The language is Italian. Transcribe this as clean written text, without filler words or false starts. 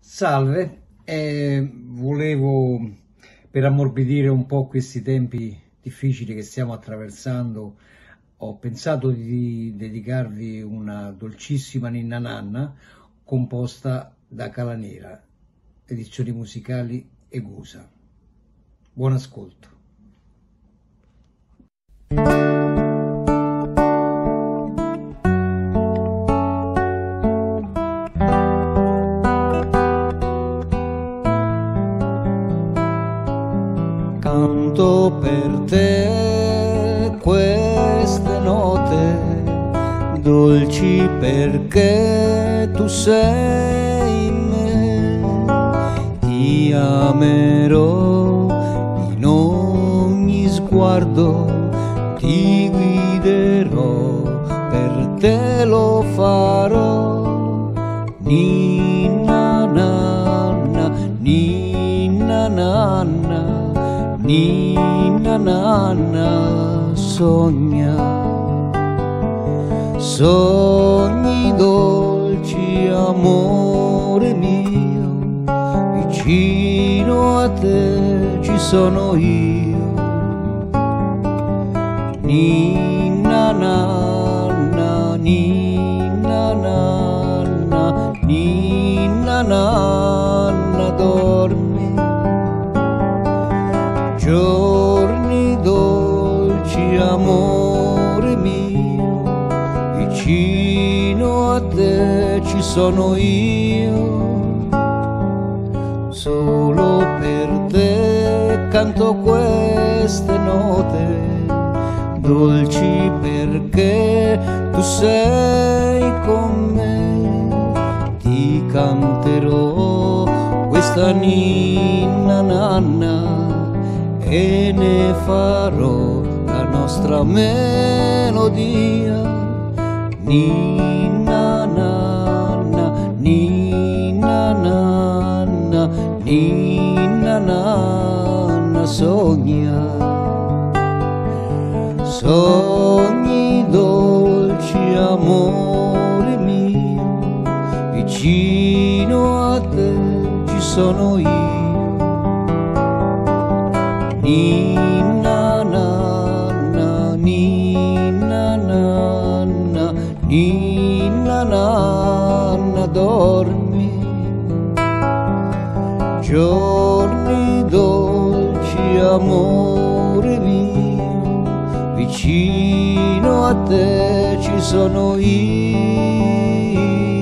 Salve, volevo, per ammorbidire un po' questi tempi difficili che stiamo attraversando, ho pensato di dedicarvi una dolcissima ninna nanna composta da Calanera, edizioni musicali Egusa. Buon ascolto. Canto per te queste note dolci perché tu sei in me. Ti amerò in ogni sguardo, ti guiderò, per te lo farò. Ninna nanna, ninna nanna, ninna nanna, sogna, sogni dolci, amore mio, vicino a te ci sono io. Ninna nanna, ninna nanna, ninna nanna, dormi. Giorni dolci, amore mio, vicino a te ci sono io. Solo per te canto queste note dolci perché tu sei con me. Ti canterò questa ninna nanna e ne farò la nostra melodia. Ninna nanna, ninna nanna, ninna nanna, sogna, sogni dolci, amore mio, vicino a te ci sono io. Ninna nanna, ninna nanna, ninna nanna, dormi. Giorni dolci, amore mio, vicino a te ci sono io.